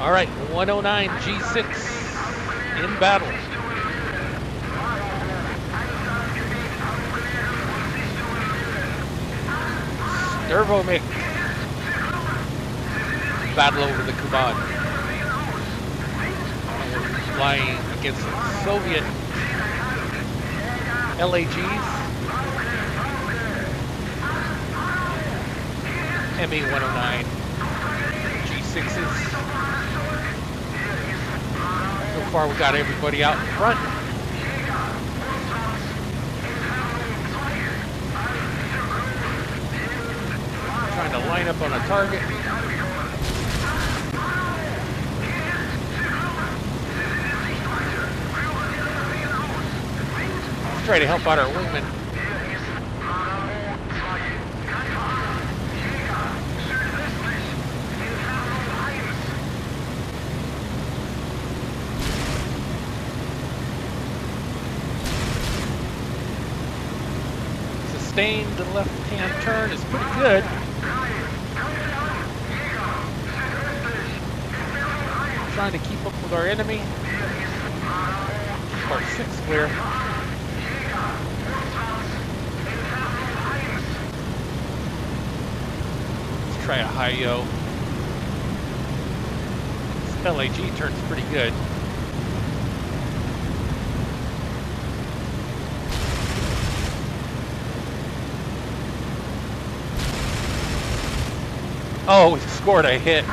All right, 109 G6 in battle. Dervomic. Battle over the Kuban. And we're flying against Soviet LaGGs. ME-109 G6s. So far we got everybody out in front. Trying to line up on a target. Let's try to help out our wingmen. Sustained left-hand turn is pretty good. Trying to keep up with our enemy. Part 6 clear. Let's try a high yo. This LAG turns pretty good. Oh, we scored a hit.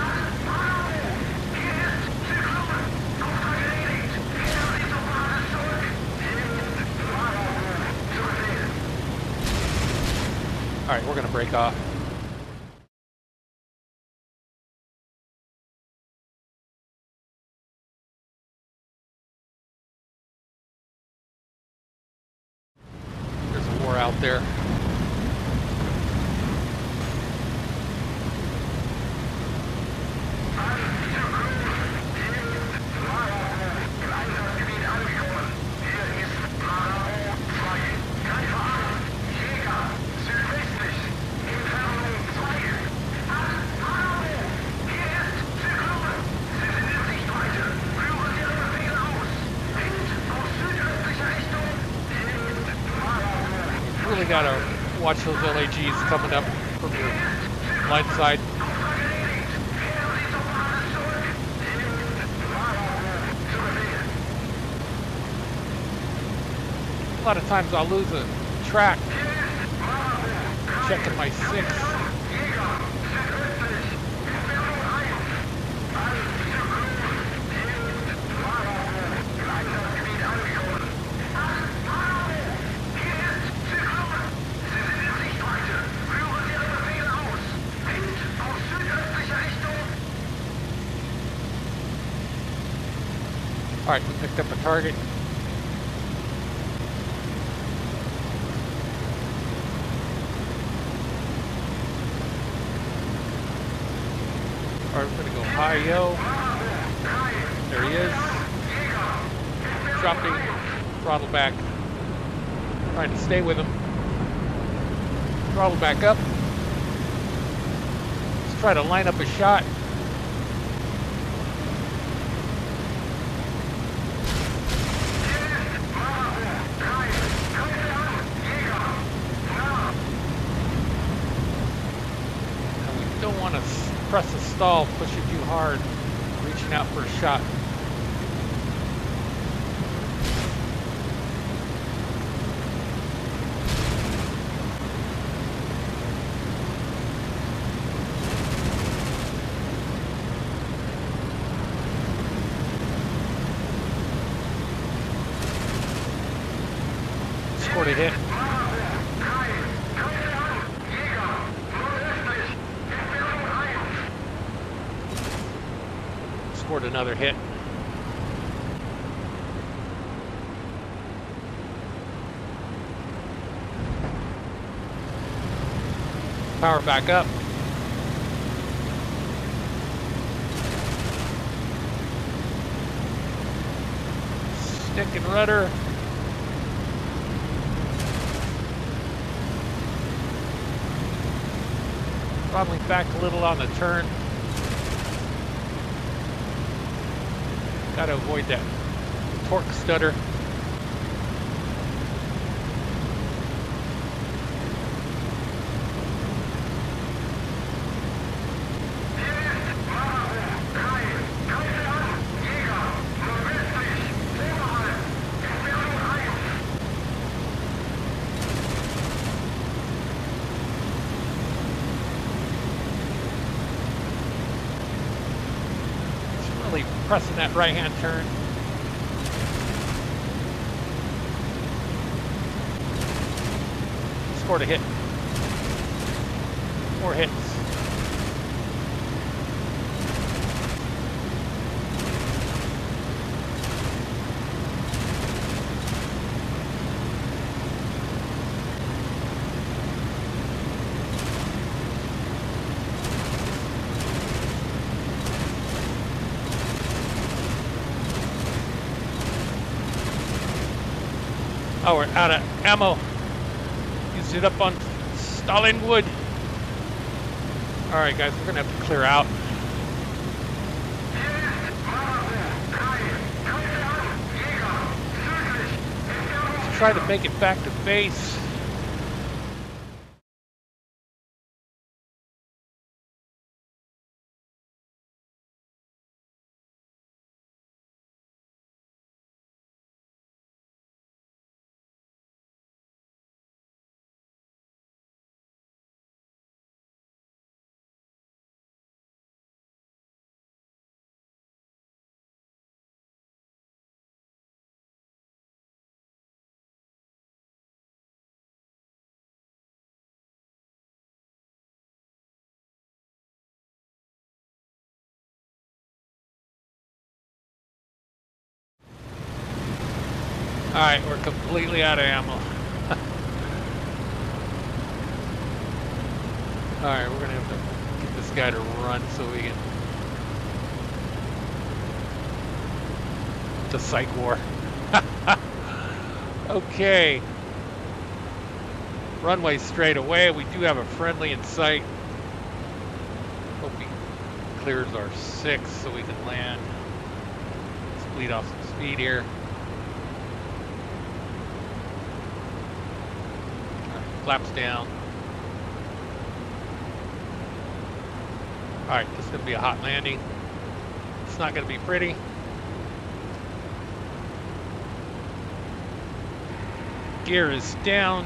All right, we're going to break off. There's a war out there. Really gotta watch those LAGs coming up from your line side. A lot of times I'll lose a track checking my 6. All right, we picked up a target. All right, we're gonna go high yo. There he is. Dropping, throttle back. Trying to stay with him. Throttle back up. Let's try to line up a shot. Don't want to press the stall, push it too hard, reaching out for a shot. Scored a hit. Scored another hit. Power back up. Stick and rudder. Throttling back a little on the turn. Gotta avoid that torque stutter. Pressing that right-hand turn. Scored a hit. 4 hits. Oh, we're out of ammo. Used it up on Stalin wood. All right, guys, we're gonna have to clear out. Let's try to make it back to base. All right, we're completely out of ammo. All right, we're gonna have to get this guy to run so we can. It's a psych war. Okay. Runway straight away. We do have a friendly in sight. Hope he clears our 6 so we can land. Let's bleed off some speed here. Flaps down. All right, this is gonna be a hot landing. It's not gonna be pretty. Gear is down.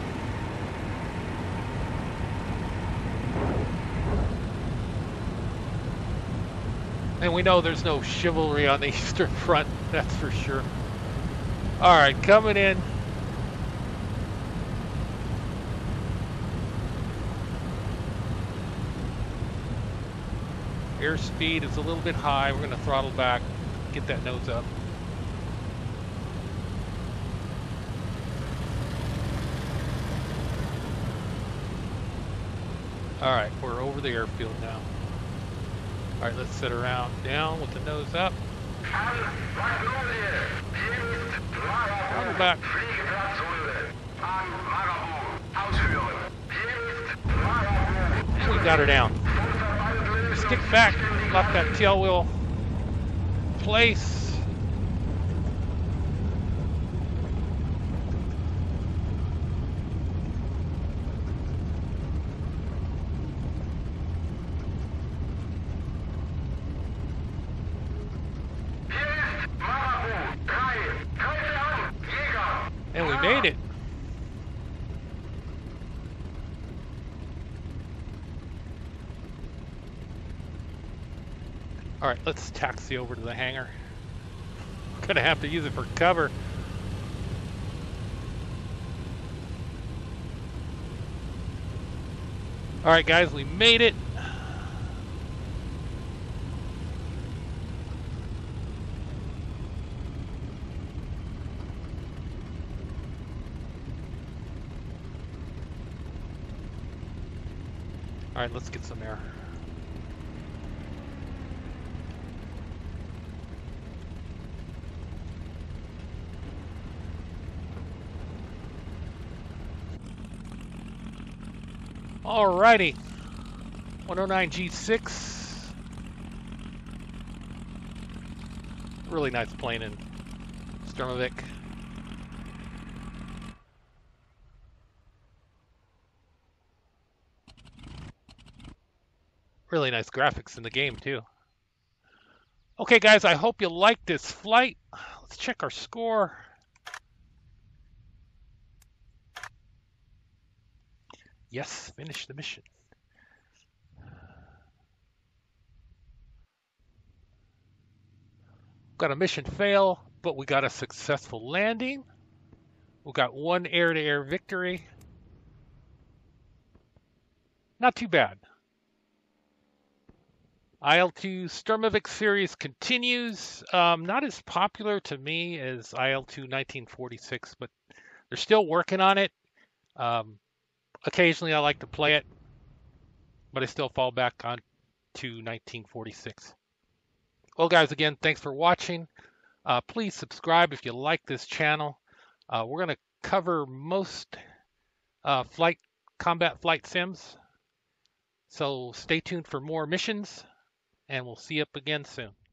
And we know there's no chivalry on the Eastern Front, that's for sure. All right, coming in. Airspeed is a little bit high. We're going to throttle back, get that nose up. All right, we're over the airfield now. All right, let's sit around down with the nose up. Throttle back. We got her down. Stick back, lock that tail wheel place. And we made it. All right, let's taxi over to the hangar. Gonna have to use it for cover. All right, guys, we made it. All right, let's get some air. Alrighty, 109 G6, Really nice plane in Sturmovik. Really nice graphics in the game too. Okay guys, I hope you liked this flight. Let's check our score. Yes, finish the mission. Got a mission fail, but we got a successful landing. We got one air-to-air victory. Not too bad. IL-2 Sturmovik series continues. Not as popular to me as IL-2 1946, but they're still working on it. Occasionally I like to play it, but I still fall back on to 1946. Well, guys, again, thanks for watching. Please subscribe if you like this channel. We're going to cover most combat flight sims. So stay tuned for more missions, and we'll see you up again soon.